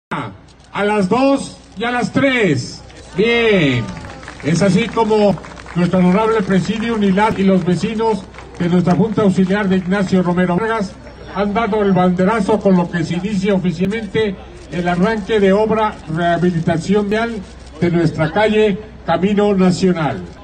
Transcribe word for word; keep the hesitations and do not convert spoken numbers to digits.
A las dos y a las tres. Bien. Es así como nuestro honorable presidium y, la, y los vecinos de nuestra Junta Auxiliar de Ignacio Romero Vargas han dado el banderazo, con lo que se inicia oficialmente el arranque de obra rehabilitación vial de nuestra calle Camino Nacional.